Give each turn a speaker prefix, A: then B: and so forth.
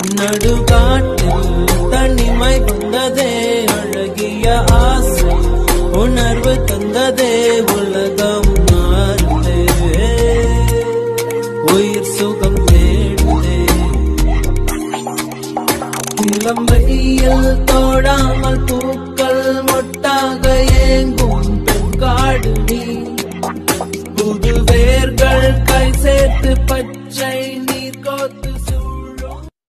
A: நடுகாட்டில் தனிமை வந்ததே அழகிய ஆசை உணர்வு தந்ததே உலகம் மாறுதே உயிர் சுகம் தேடுதே இளம் வெயில் தோடாமல் பூக்கள் மொட்டாக ஏங்கும் பெண்காடு நீ புது வேர்கள் கை சேர்த்து